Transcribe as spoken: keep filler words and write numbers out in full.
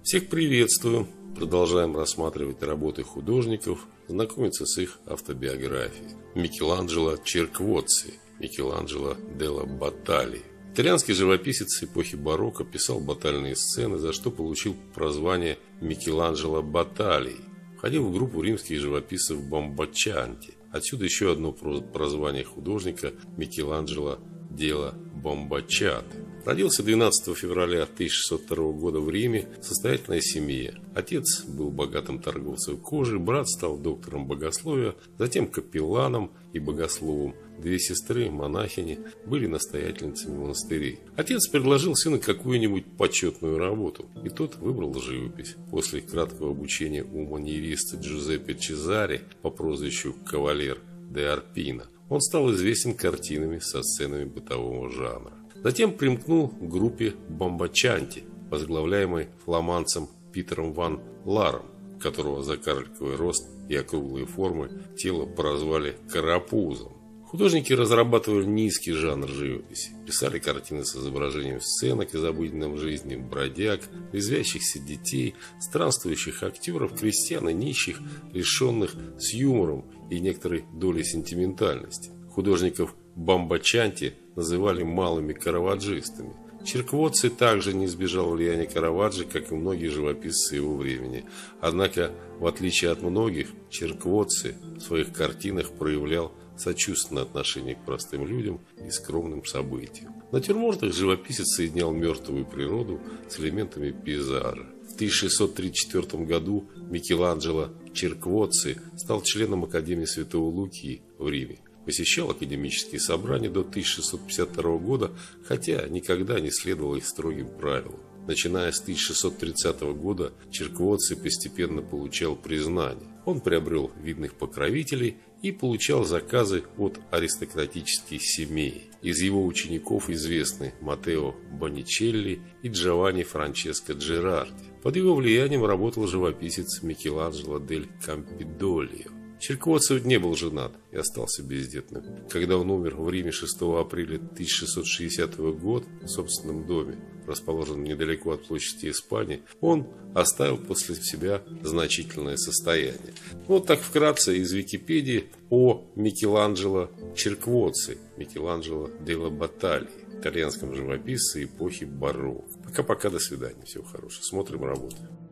Всех приветствую! Продолжаем рассматривать работы художников, знакомиться с их автобиографией. Микеланджело Черквоцци, Микеланджело делла Баталии. Итальянский живописец эпохи барокко писал батальные сцены, за что получил прозвание Микеланджело Баталии. Входил в группу римских живописцев Бомбаччанти. Отсюда еще одно прозвание художника Микеланджело делла Бомбаччаты. Родился двенадцатого февраля тысяча шестьсот второго года в Риме в состоятельной семье. Отец был богатым торговцем кожей, брат стал доктором богословия, затем капелланом и богословом. Две сестры, монахини, были настоятельницами монастырей. Отец предложил сыну какую-нибудь почетную работу, и тот выбрал живопись. После краткого обучения у маньериста Джузеппе Чезаре по прозвищу Кавалер де Арпино он стал известен картинами со сценами бытового жанра. Затем примкнул к группе Бомбаччанти, возглавляемой фламандцем Питером ван Ларом, которого за карликовый рост и округлые формы тела прозвали карапузом. Художники разрабатывали низкий жанр живописи, писали картины с изображением сценок из обыденной жизни, бродяг, резвящихся детей, странствующих актеров, крестьян и нищих, лишенных с юмором и некоторой долей сентиментальности. Художников Бомбаччанти называли малыми караваджистами. Черквоцци также не избежал влияния Караваджо, как и многие живописцы его времени. Однако, в отличие от многих, Черквоцци в своих картинах проявлял сочувственное отношение к простым людям и скромным событиям. В натюрмортах живописец соединял мертвую природу с элементами пейзажа. В тысяча шестьсот тридцать четвёртом году Микеланджело Черквоцци стал членом Академии Святого Луки в Риме. Посещал академические собрания до тысяча шестьсот пятьдесят второго года, хотя никогда не следовал их строгим правилам. Начиная с тысяча шестьсот тридцатого года Черквоцци постепенно получал признание. Он приобрел видных покровителей и получал заказы от аристократических семей. Из его учеников известны Маттео Бонничелли и Джованни Франческо Джерарди. Под его влиянием работал живописец Микеланджело дель Кампидолио. Черквоцци не был женат и остался бездетным. Когда он умер в Риме шестого апреля тысяча шестьсот шестидесятого года в собственном доме, расположенном недалеко от площади Испании, он оставил после себя значительное состояние. Вот так вкратце из Википедии о Микеланджело Черквоцци, Микеланджело делла Баталии, итальянском живописце эпохи барокко. Пока-пока, до свидания, всего хорошего. Смотрим работы.